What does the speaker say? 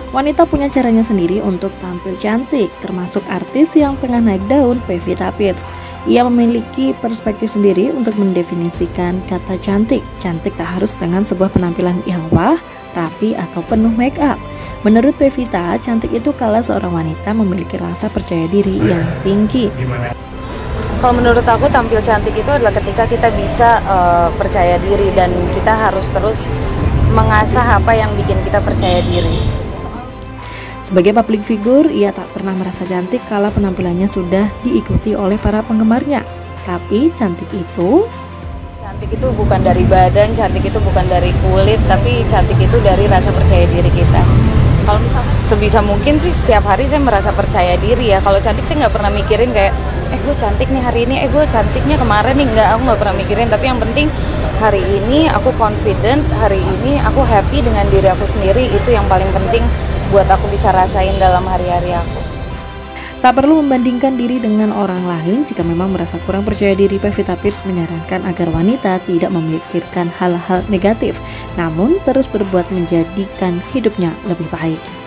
Wanita punya caranya sendiri untuk tampil cantik, termasuk artis yang tengah naik daun, Pevita Pierce. Ia memiliki perspektif sendiri untuk mendefinisikan kata cantik. Cantik tak harus dengan sebuah penampilan yang wah, rapi, atau penuh make up. Menurut Pevita, cantik itu kala seorang wanita memiliki rasa percaya diri yang tinggi. Kalau menurut aku tampil cantik itu adalah ketika kita bisa percaya diri dan kita harus terus mengasah apa yang bikin kita percaya diri. Sebagai public figure, ia tak pernah merasa cantik kala penampilannya sudah diikuti oleh para penggemarnya. Tapi cantik itu bukan dari badan, cantik itu bukan dari kulit, tapi cantik itu dari rasa percaya diri kita. Kalau misalnya sebisa mungkin sih setiap hari saya merasa percaya diri ya. Kalau cantik saya nggak pernah mikirin kayak, gue cantik nih hari ini, gue cantiknya kemarin nih, aku nggak pernah mikirin. Tapi yang penting hari ini aku confident, hari ini aku happy dengan diri aku sendiri, itu yang paling penting buat aku bisa rasain dalam hari-hari aku. Tak perlu membandingkan diri dengan orang lain. Jika memang merasa kurang percaya diri, Pevita Pierce menyarankan agar wanita tidak memikirkan hal-hal negatif, namun terus berbuat menjadikan hidupnya lebih baik.